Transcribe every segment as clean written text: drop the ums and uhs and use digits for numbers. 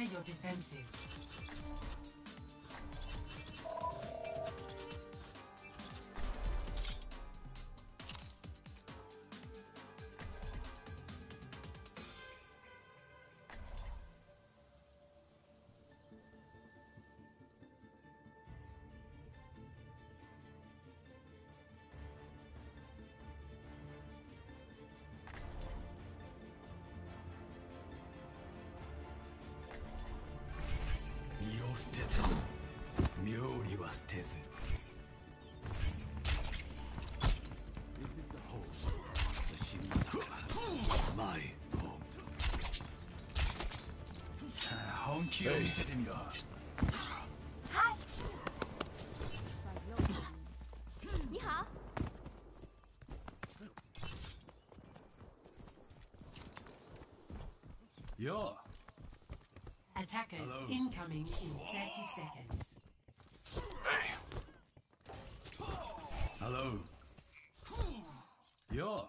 Prepare your defenses. Yo. Attackers Hello. incoming in 30 seconds. Hey. Hello. Yo.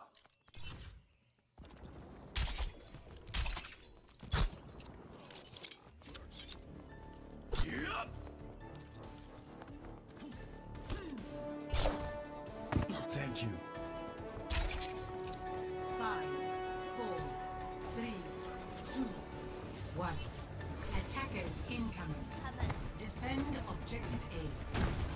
Thank you. 5, 4, 3, 2, 1. Attackers incoming. Defend objective A.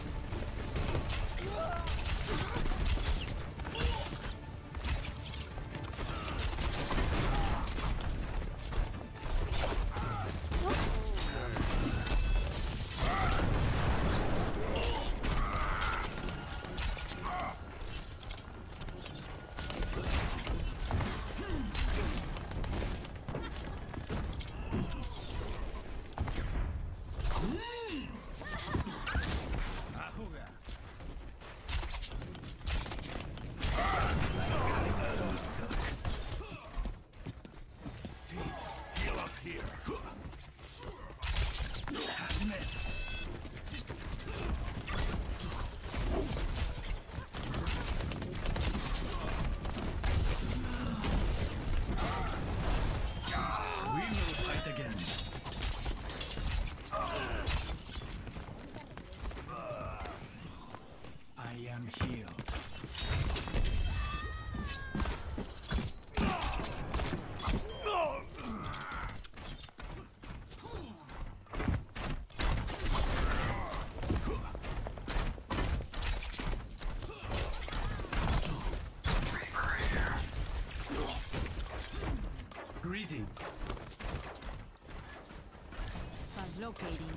I am healed. Greetings. Translocating.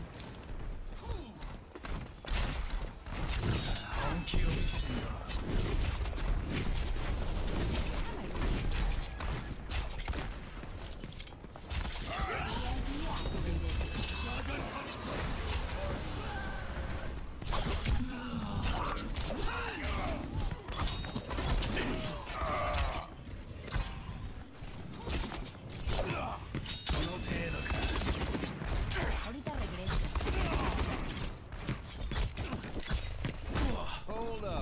Ahorita regreso. Hold up.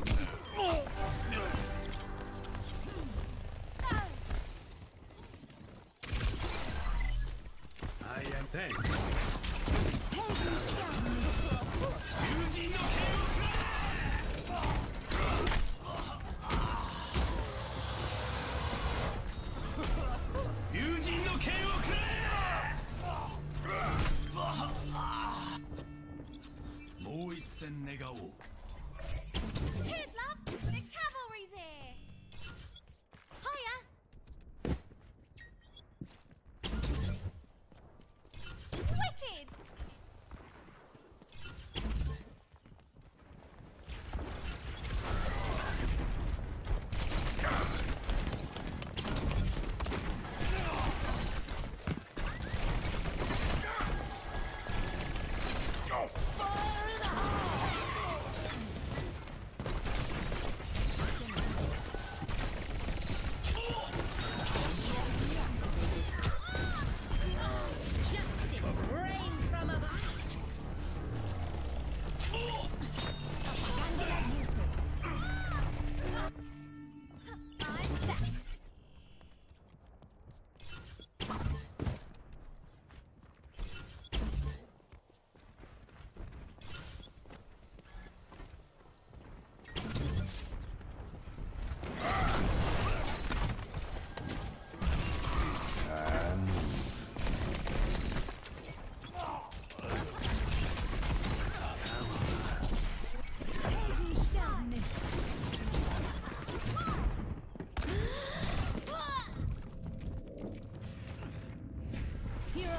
I am thanks. 友人の剣をくれ。もう一戦願おう。 Cheers, love! The cavalry's here! Hiya! Wicked!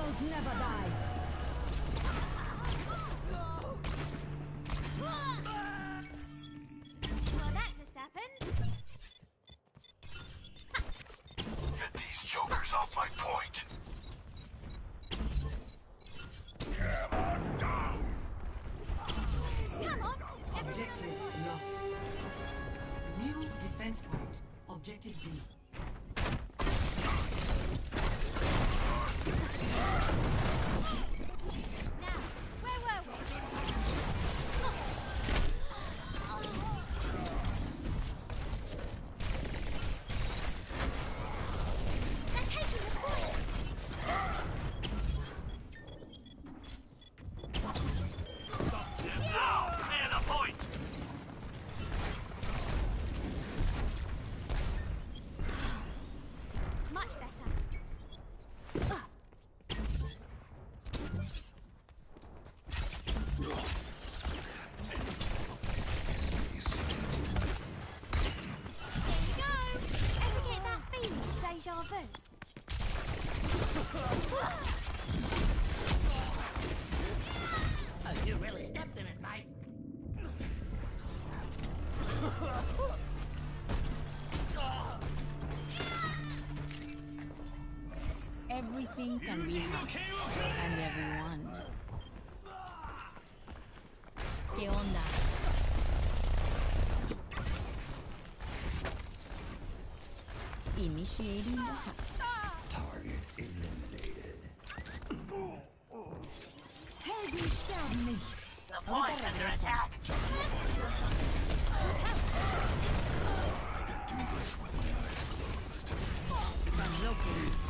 Heroes never die. Well, that just happened. Get these jokers off my point. Come on. Objective lost. New defense point. Objective B. Now, where were we? They're taking the point. Now, man a point. Much better. There you go. Ever get that feeling of deja vu? Oh, you really stepped in it, mate. Everything can be 友人の hacked 剣をくれ and everyone. ¿Qué onda? Initiating the hack. Target eliminated. Helden sterben nicht. The point's under attack. Do this with my eyes closed. Translocating.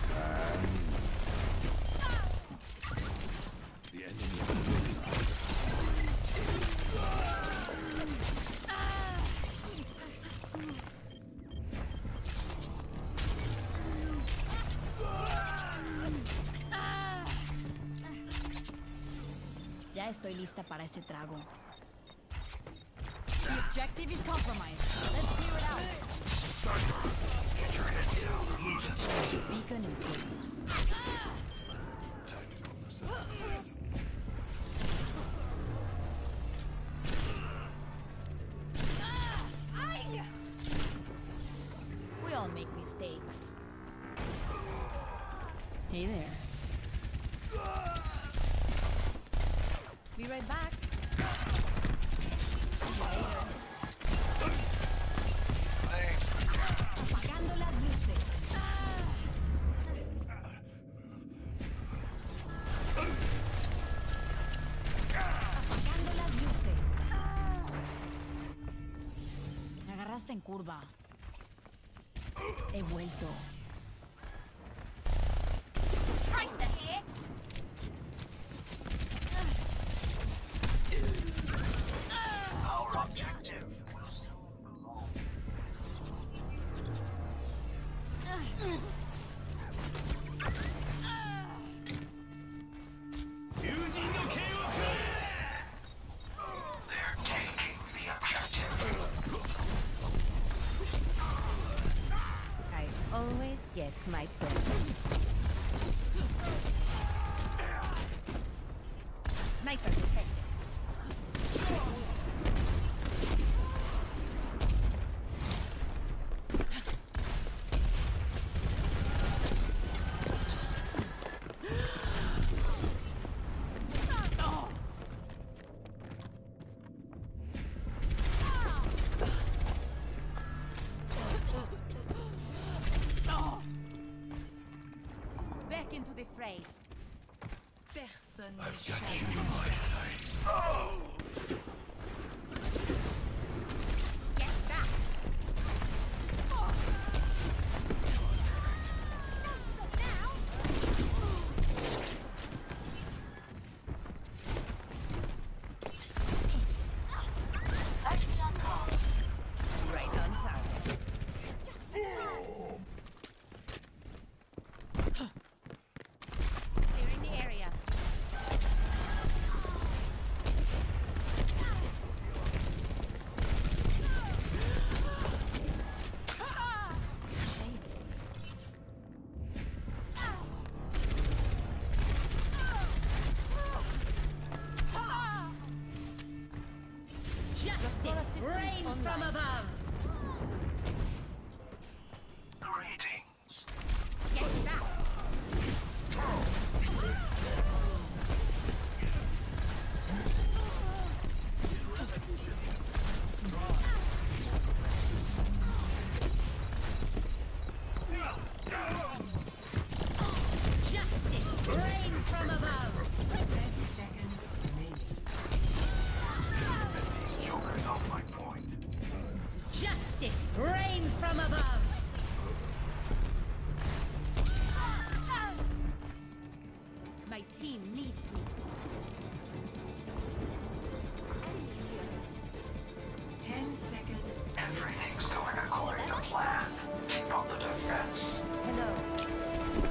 The enemy. Ya estoy lista para ese trago. The objective is compromised. Let's clear it out. Get your head down. Beacon in place. We all make mistakes. Hey there. Be right back. Apagando las luces. Apagando las luces. Me agarraste en curva. He vuelto. Right here. Our objective will soon move. 友人の剣をくれ They're taking the objective. I always get my point. Sniper detected. Back into the fray. Personne ne I've got chasse. you in my sights. Get back. Right on target. Clearing the area. Justice reigns from above. Greetings. Get back. Justice reigns from above. 30 seconds remaining. These jokers off my point. Justice reigns from above. My team needs me. 10 seconds. Everything's going according to plan. Keep up the defense. Hello.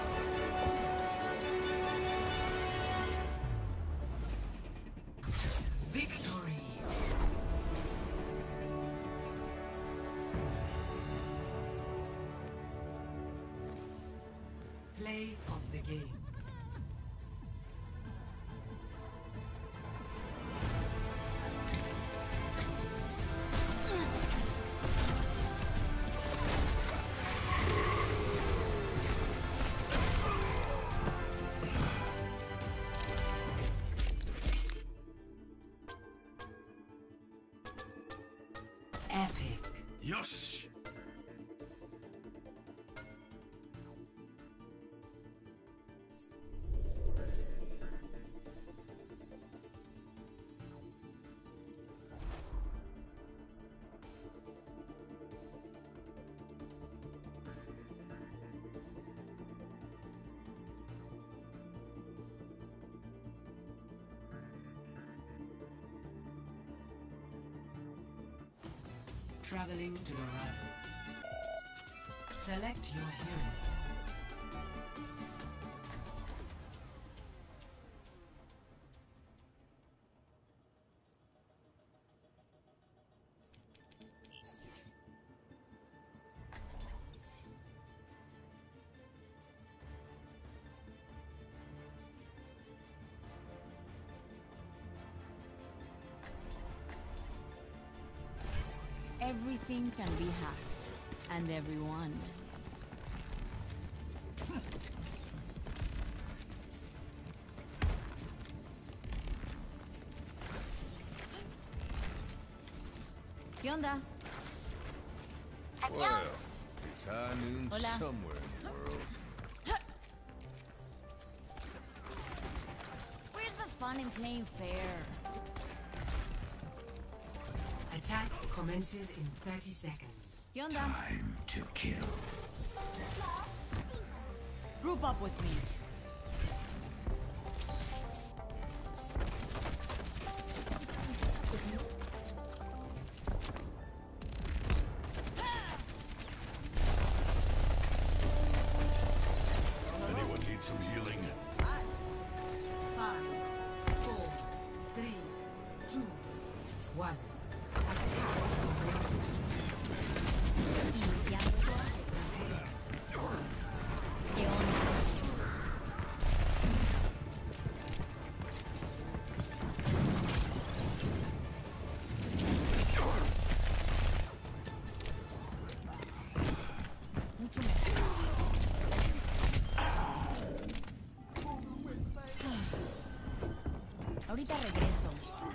Victory. Play of the game. Epic. Yosh! Traveling to Dorado. Select your hero. Everything can be hacked, and everyone. ¿Qué onda? Well, it's high noon Hola. somewhere in the world. Where's the fun in playing fair? Attack commences in 30 seconds. ¿Qué onda? Time to kill. Group up with me. Anyone need some healing? 5, 4, 3, 2, 1. Attack commences. Iniciación. ¿Qué onda? Mucho mejor. Ahorita regreso.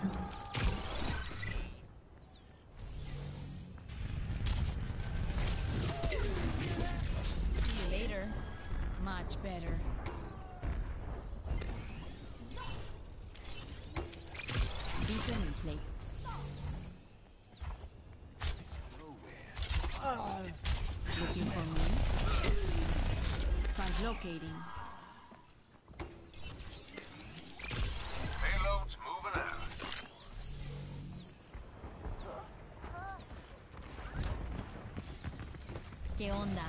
See you later. Much better. Beacon in place. Looking for me? Translocating. Payload's moving out. ¿Qué onda?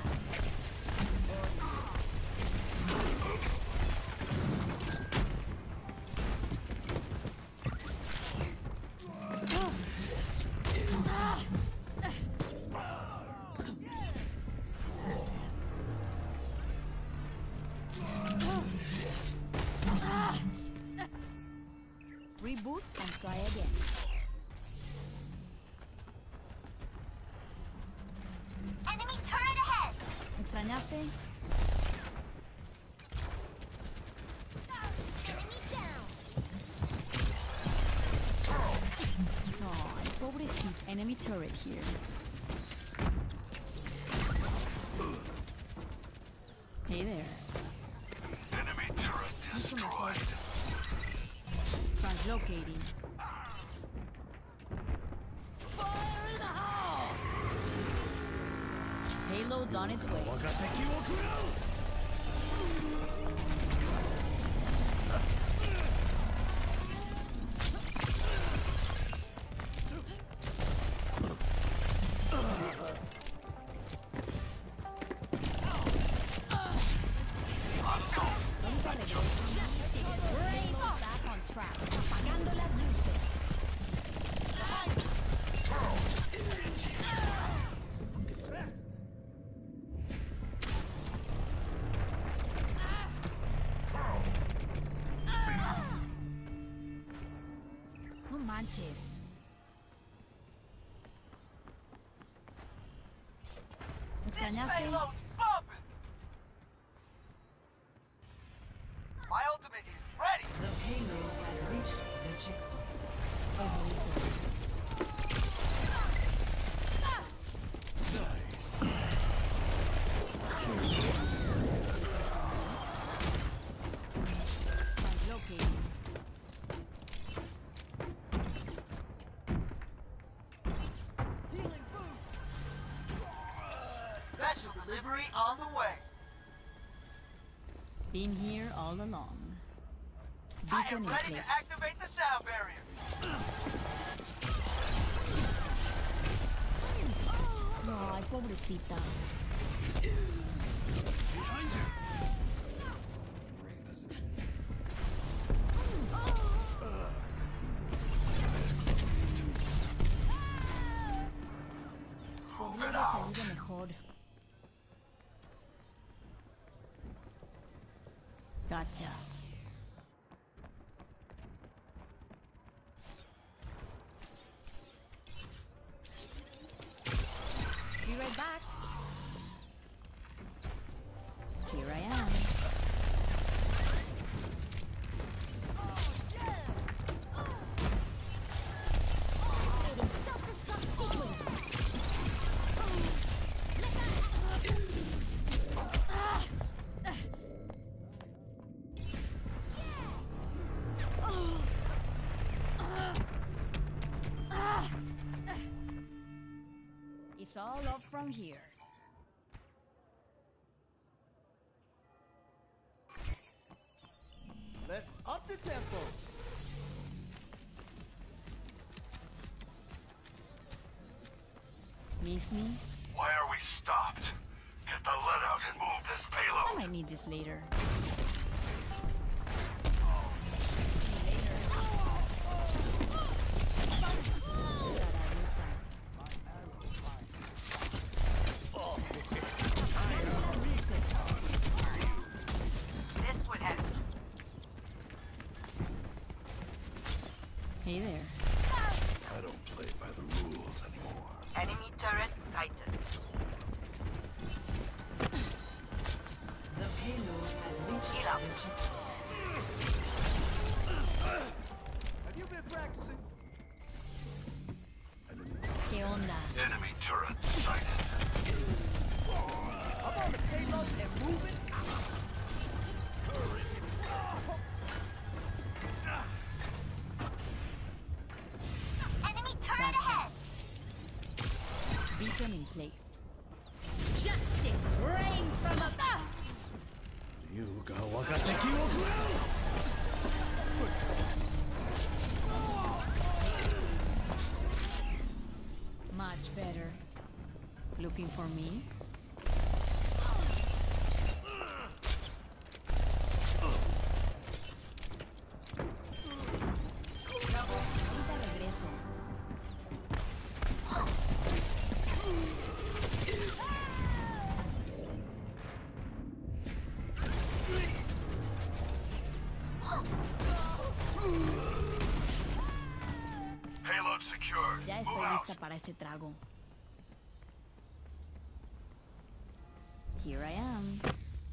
Reboot and try again. Enemy turret here. Hey there. Enemy turret destroyed. Translocating. Fire in the hole! Payload's on its way. Back on track. Apagando las luces. No manches. ¿Me extrañaste? Payload's bumping! My ultimate is ready! The payload has reached the checkpoint. Translocating. Healing boost! Special delivery on the way! Been here all along. I Beacon am in ready place. to activate the sound barrier! Ay, pobrecita. Podría haber salido mejor. Gotcha. Be right back. Here I am. Activating self-destruct sequence. It's all up from here. Let's up the tempo! Miss me? Why are we stopped? Get the lead out and move this I payload. might need this later. This would have Hey there. I don't play by the rules anymore. enemy turret sighted. The payload has reached Heal up. the checkpoint. Have you been practicing? ¿Qué onda? Enemy turret sighted. I'm on the payload and moving out! Enemy turret Gotcha. ahead. Beacon in place. Justice reigns from above. Much better. Looking for me? Ahorita regreso. Payload secured. Ya Move estoy out. lista para ese trago. Here I am.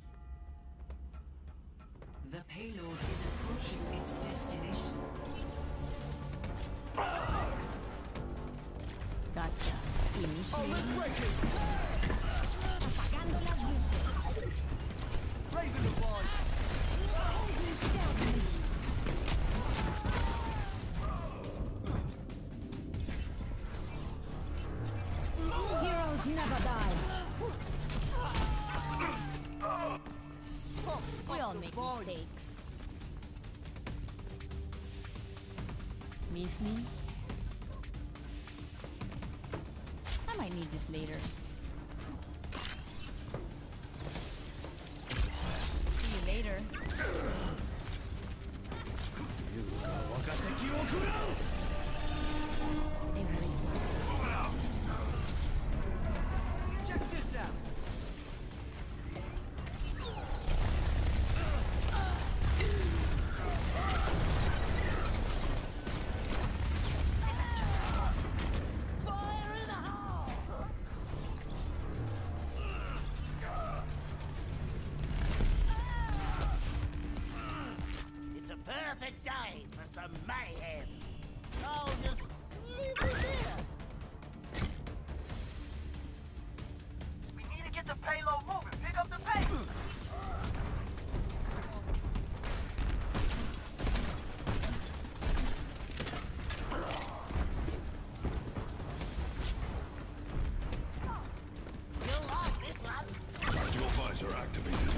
The payload is approaching its destination. Finish Oh, me. let's break it! Apagando las luces. Raising the bar! Augen sterben nicht. Heroes never die. We all make mistakes. Miss me? I might need this later. See you later. Check this out! Fire in the hole! It's a perfect day for some mayhem. Oh, just leave us here! We need to get the payload moving. Pick up the pace. You'll like this one! Tactical visor activated.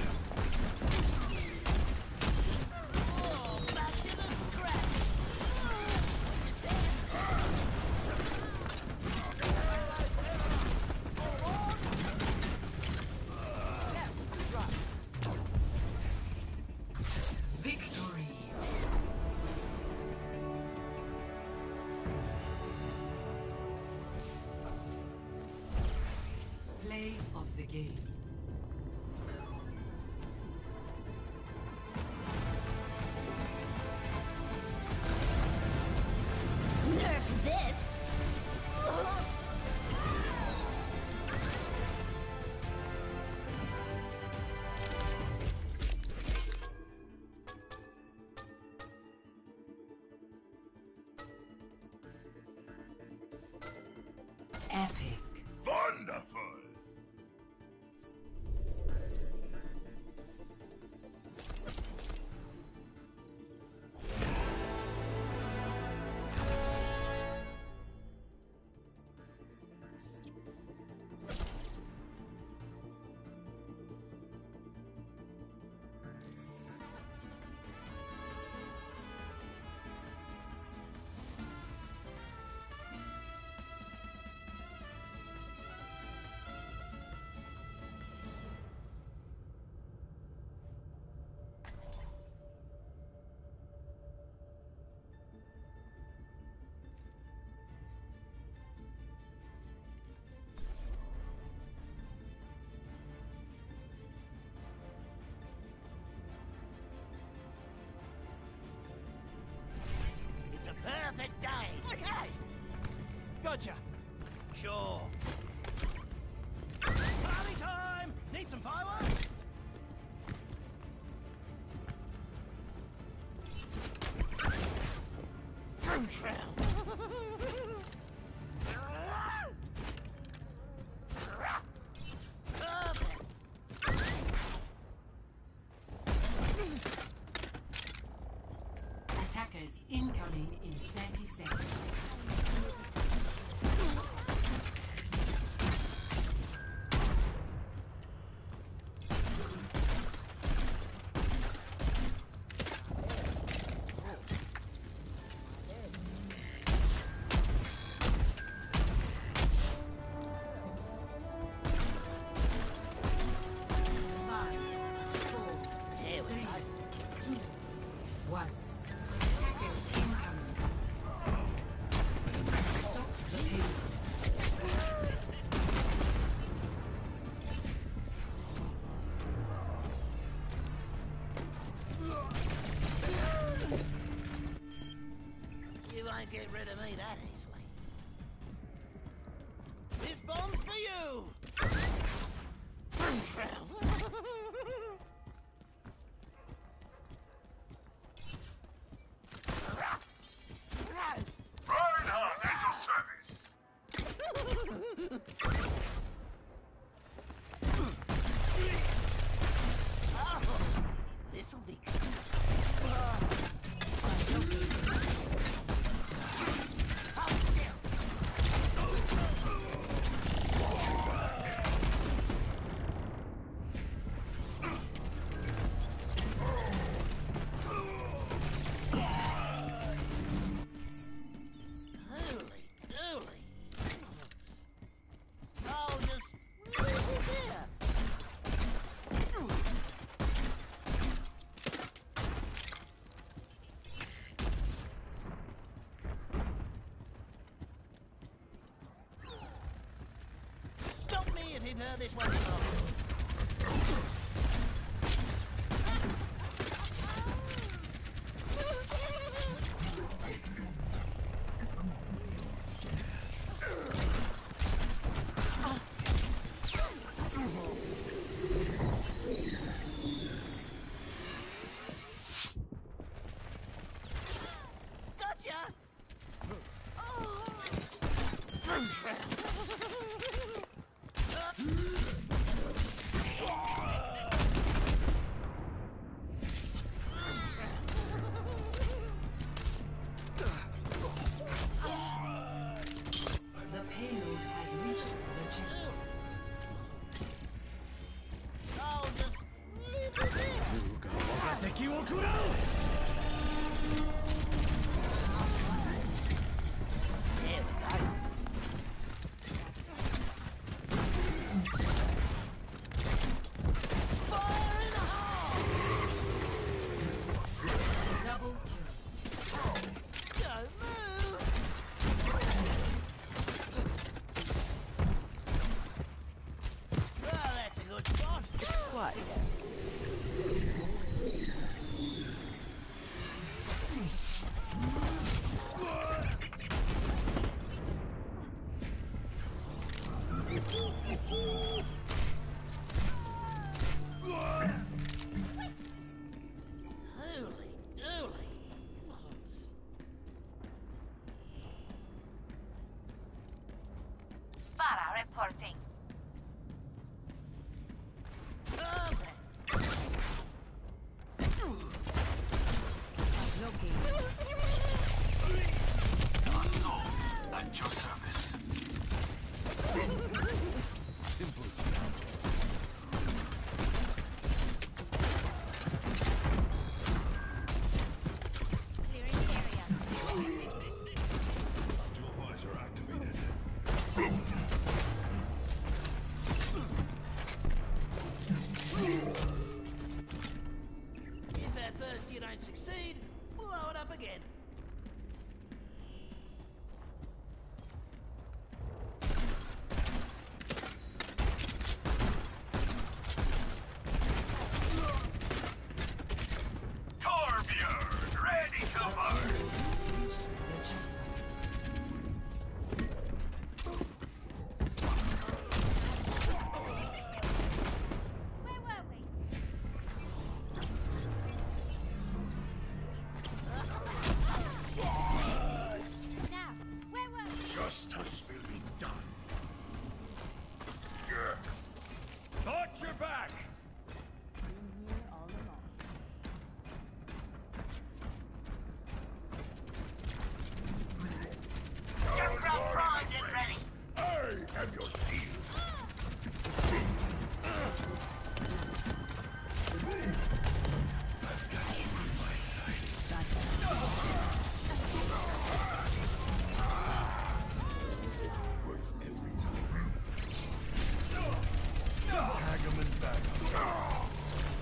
Oh, back to the scratch! Victory. Play of the game. Nerf this! Epic. Wonderful! It's a perfect day. Okay! Gotcha. Sure. Party time! Need some fireworks? Perfect. Attackers incoming in 30 seconds. Five, four, Here we three, go. two, one. Attackers incoming. Stop the payload. You won't get rid of me that easily. This bomb's for you! Reinhardt at your service! her this one along. Gotcha! The payload has reached the checkpoint. I'll just leave it there. 敵を食らう There we go. Fire in the hole! Double kill. Don't move! Well, that's a good shot. What? Holy dooly. Para reporting. Okay. At your service. Clearing the area. Dual visor activated. If at first you don't succeed, blow it up again. Torbjörn, ready to burn! Reached the checkpoint. Where were we? Now, where were we? Justice will be done. Watch your back! Junkrat primed and ready. I am your shield. I've got you in my sights. Works every time. Tag him and back him.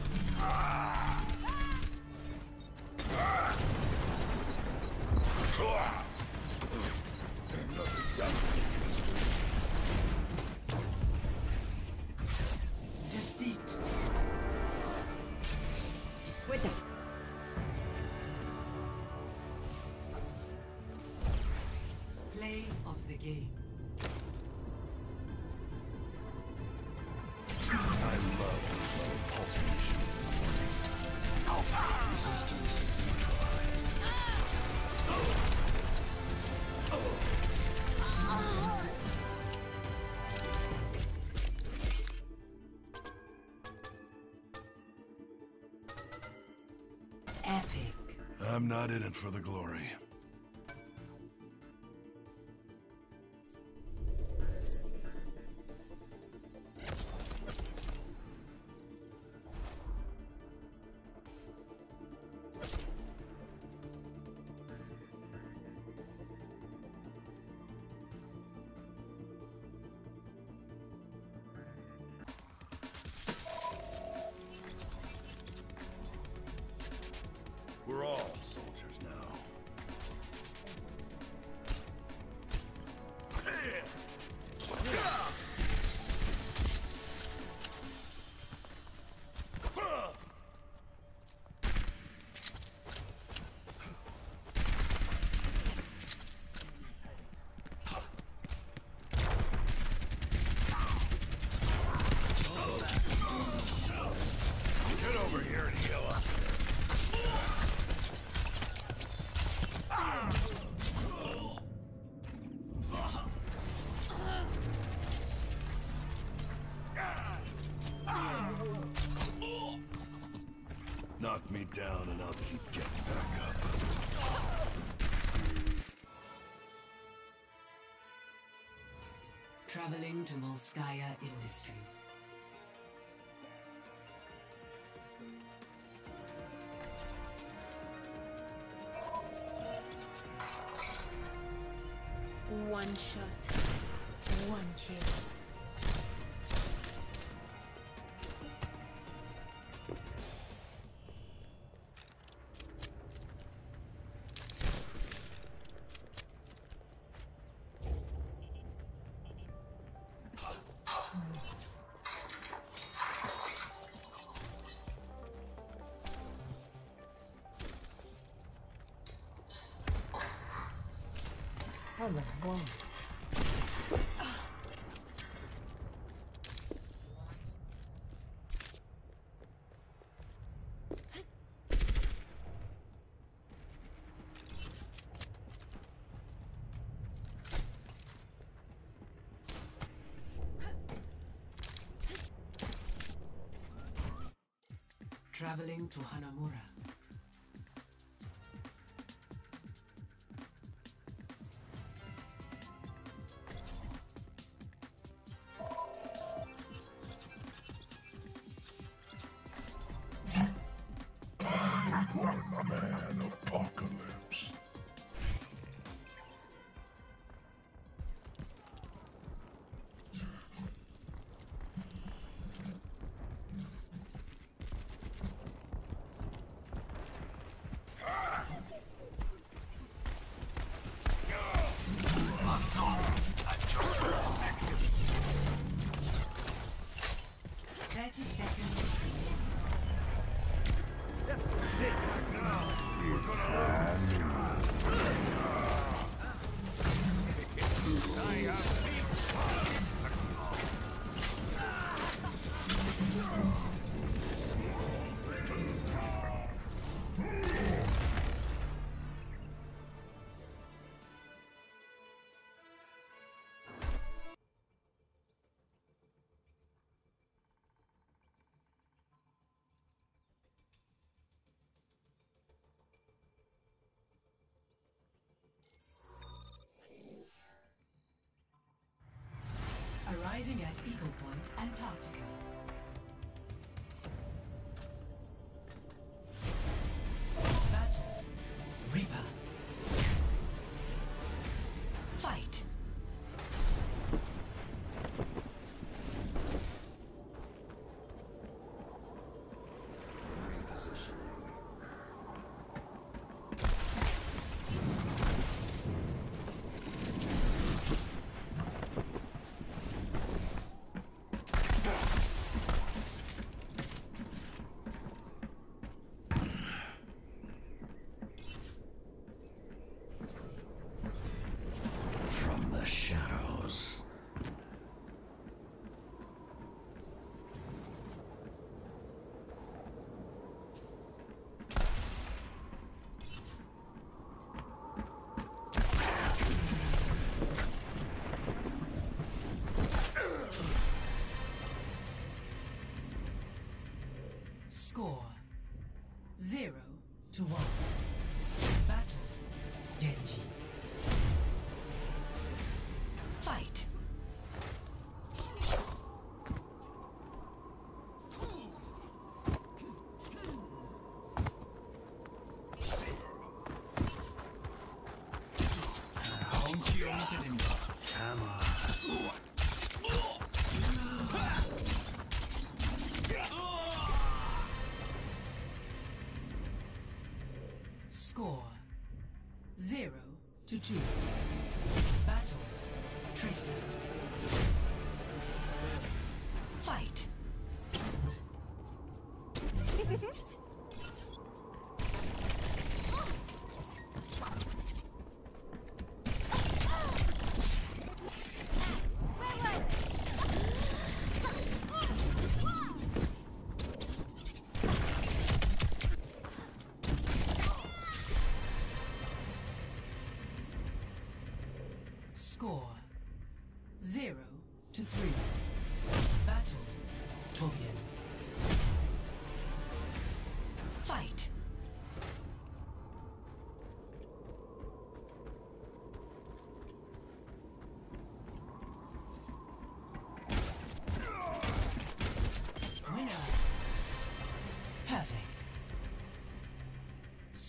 Defeat. Play of the game. I love the smell of pulse munitions in the morning. Resistance neutralized. Epic. I'm not in it for the glory. We're all soldiers now. Knock me down and I'll keep getting back up. Traveling to Volskaya Industries. One shot, one kill. Oh my god. Traveling to Hanamura. One man apocalypse. Arriving at Eagle Point, Antarctica. Battle. Reaper. Fight. From the shadows. Score 0-1. Battle. Genji. Fight. Score 0-2. Battle. Tracer. Fight. Score 0-3. Battle. Torbjorn. Fight.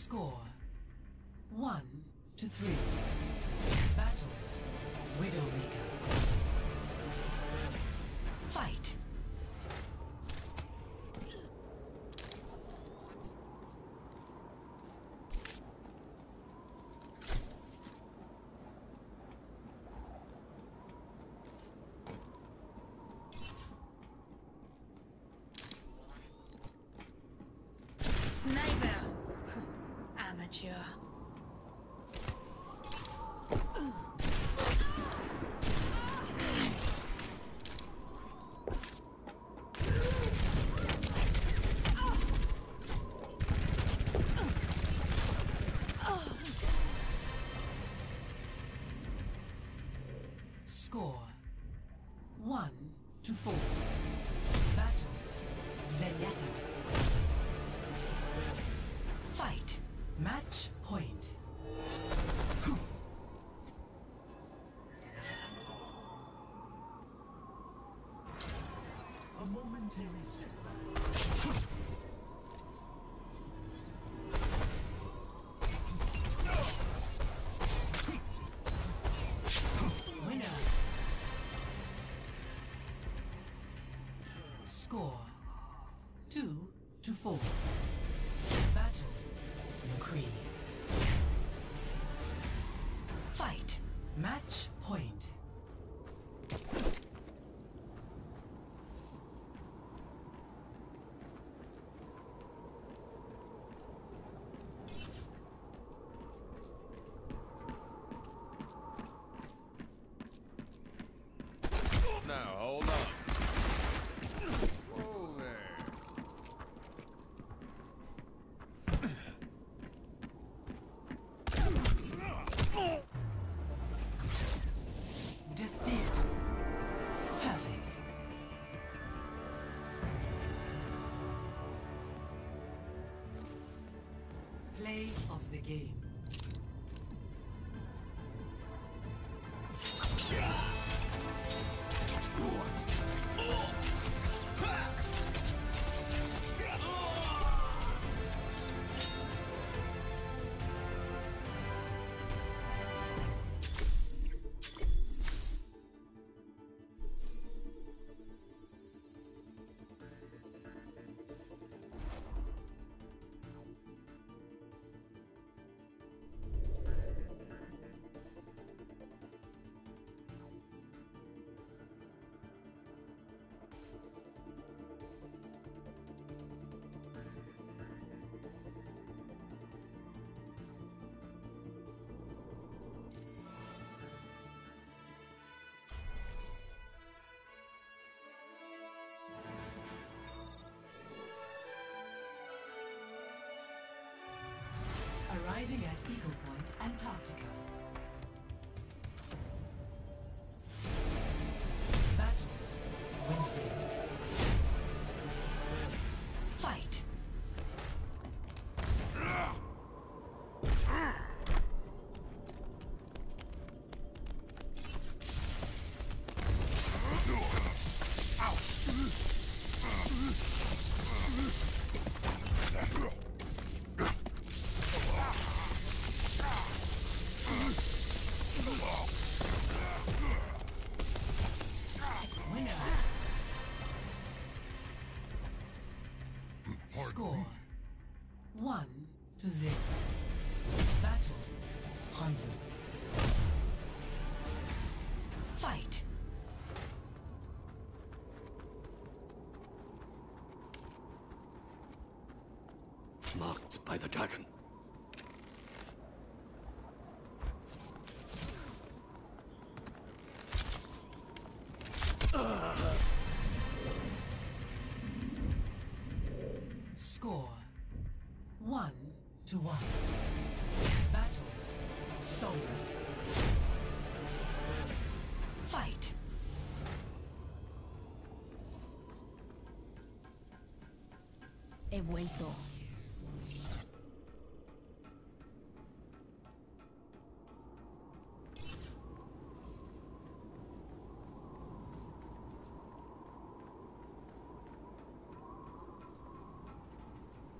Score 1-3. Battle Widowmaker. Fight. Sniper! Amateur. Score 1-4. Battle Zenyatta. Fight. Match point. A momentary setback. Winner. Score 2-4. Battle McCree. Fight. Match point. Now, hold on. Whoa there. Defeat. Perfect. Play of the game. Arriving at Eagle Point, Antarctica. Battle Wednesday. Fight. Winner. Score 1-0. Battle Hanzo. Fight. Marked by the dragon. Score 1-1. Battle Sombra. Fight. He vuelto.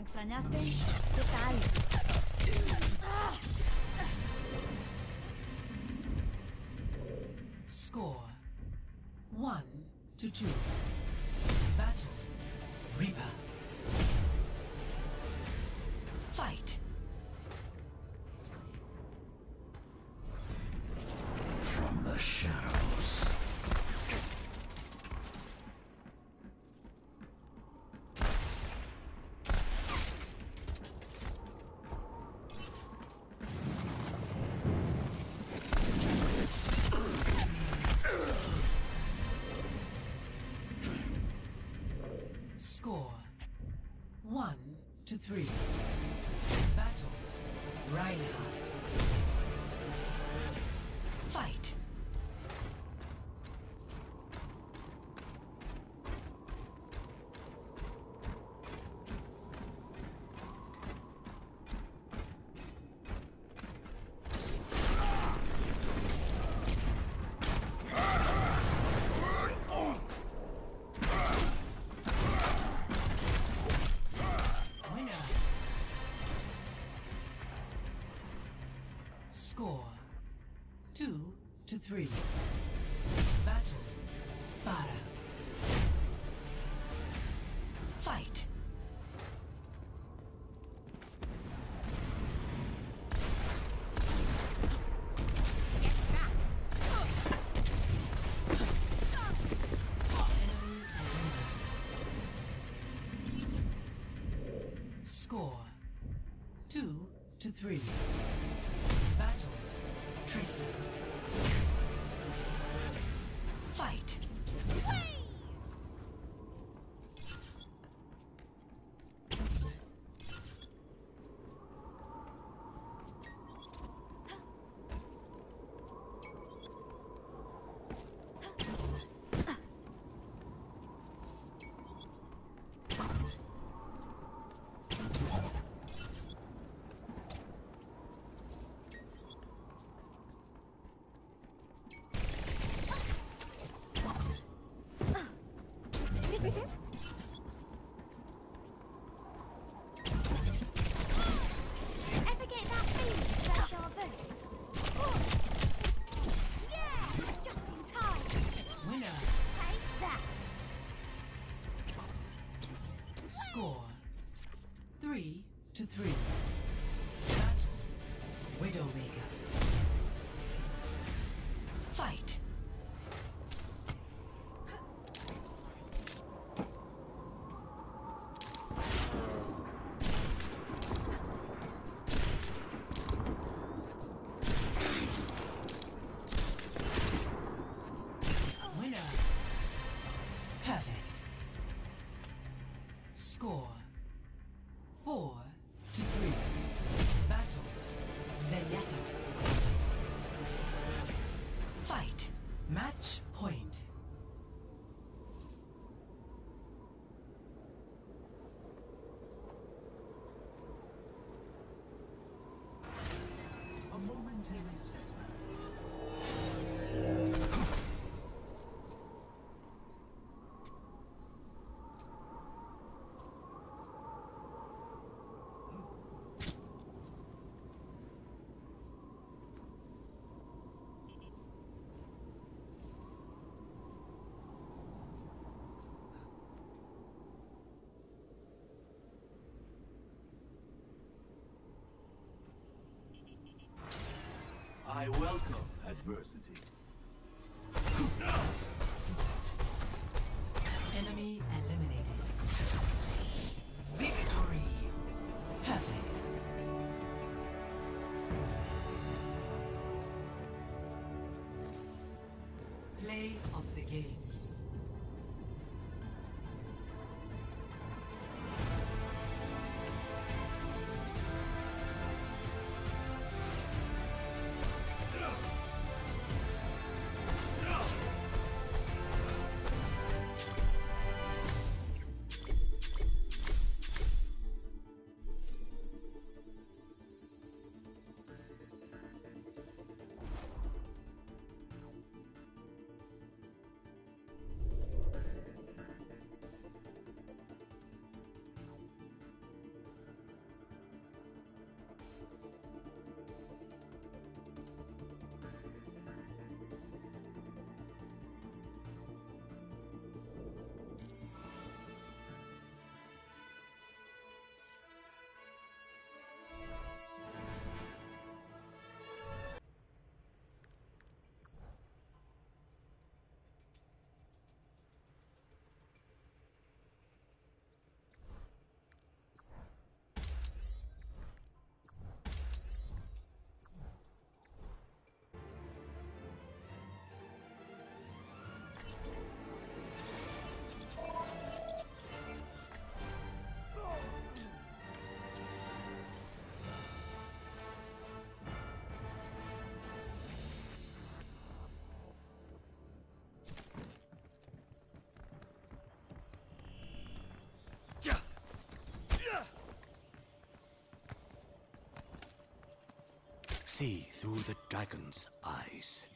extrañaste? ¿Qué tal? Score 1-2. Battle Reaper. Fight. From the shadows. Score 1-3. Battle Reinhardt. Fight. Winner. Score 2-3. Battle Farah. Fight. Enemy eliminated. Score 2-3. Battle Tracer. Fight. Ever get that feeling of deja vu? Yeah, just in time. Winner. Take that. Score 3-3. Battle Widowmaker. Fight. Winner. Perfect. Score 4-3. Battle Zenyatta. Fight. Match point. A momentary setback. I welcome adversity. Enemy eliminated. Victory. Perfect. Play of the game. see through the dragon's eyes.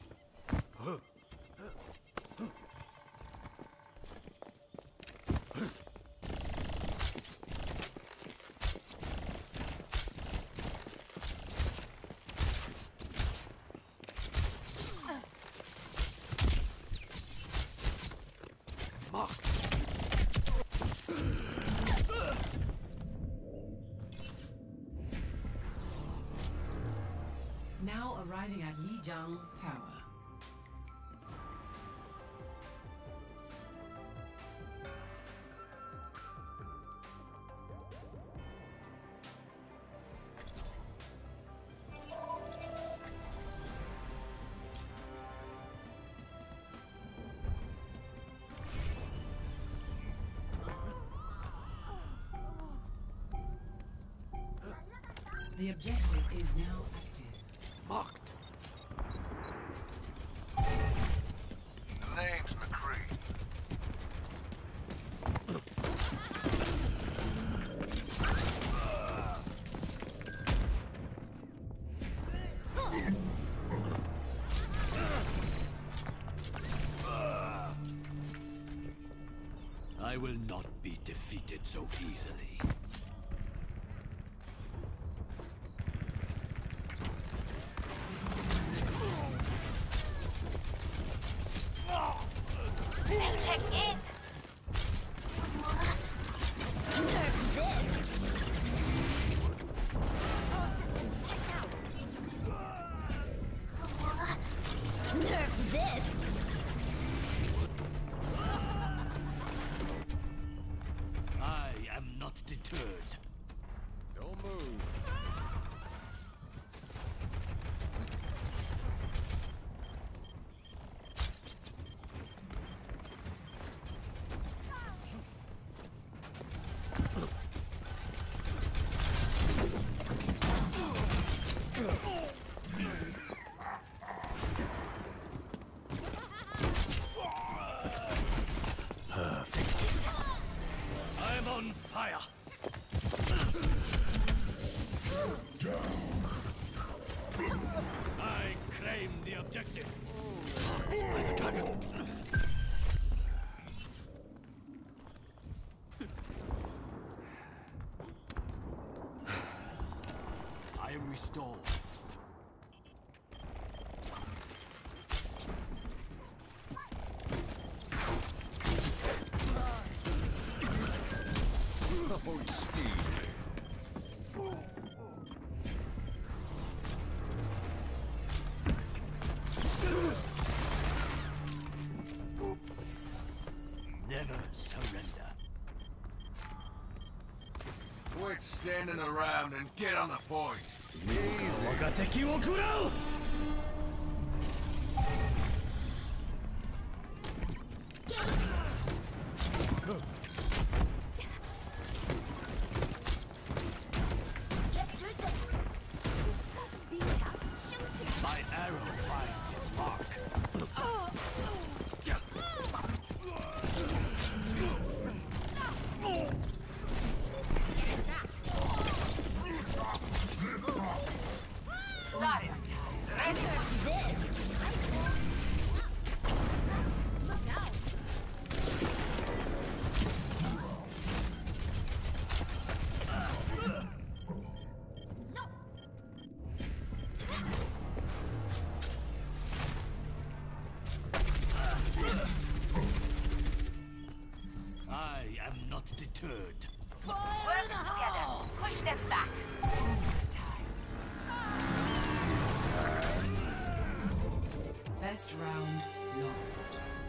Now arriving at Lijiang Tower. The objective is now active. Marked. The name's McCree. I will not be defeated so easily. Check in. Nerf this. All systems checked out. Nerf this. I am not deterred. Don't move. I'm on fire. I claim the objective. By the dragon. I am restored. Oh, Steve. Never surrender. Quit standing around and get on the point. Easy. 我が敵を食らう My arrow finds its mark. Got it. Ready? I am not deterred. Work together. Push them back. Best round lost.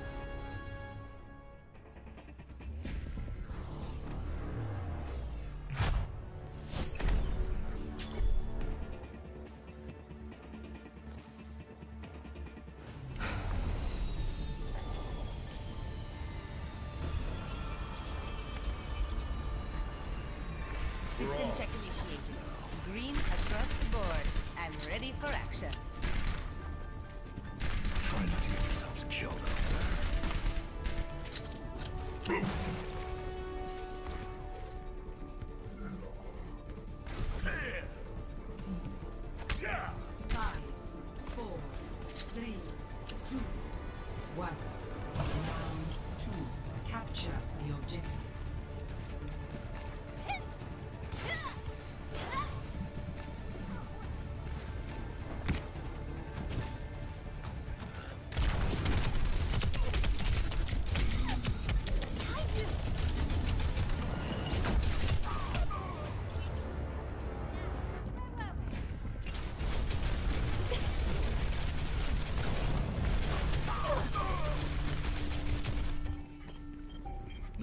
System check initiated. Green across the board. I'm ready for action. Try not to get yourselves killed out there.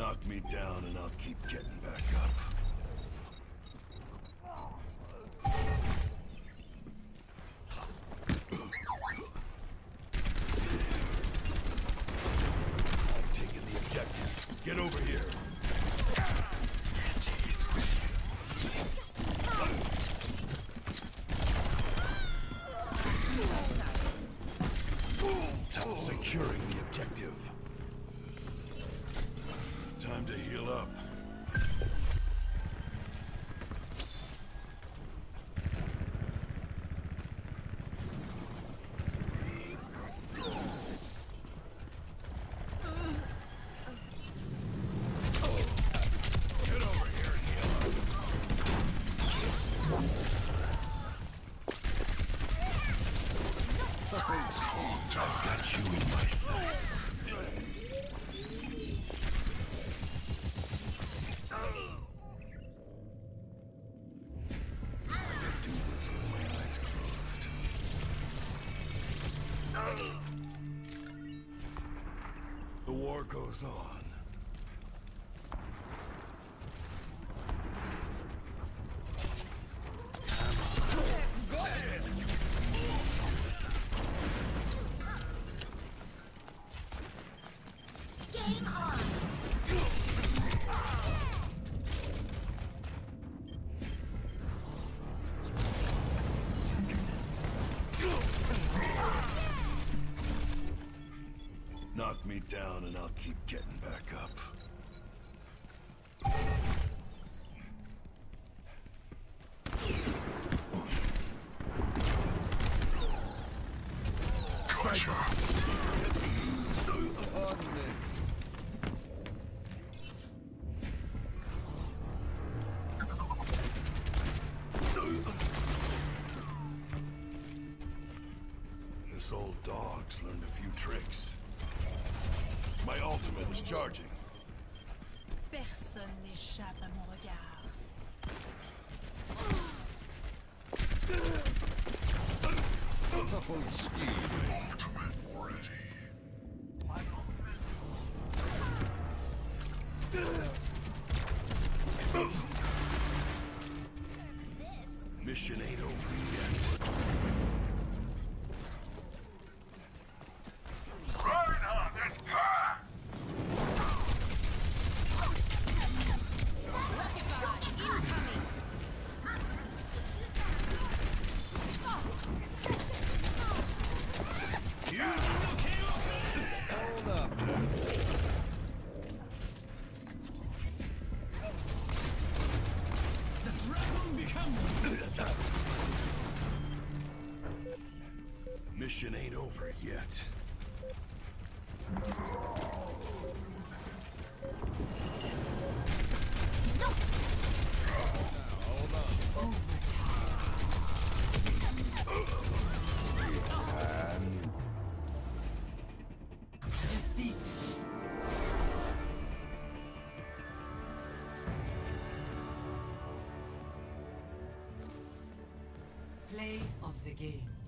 Knock me down and I'll keep getting back up. I've taken the objective. Get over here. Securing the objective. Time to heal up. Get over here and heal up. I've got you in my sights. I could do this with my eyes closed. The war goes on. Game on. Knock me down and I'll keep getting back up. Sniper! This old dog's learned a few tricks. My ultimate is charging. Personne n'échappe à mon regard. Oh, scheme. Mission ain't over yet. Reinhardt and Ha! Hold up. Mission ain't over yet. Defeat. Play of the game.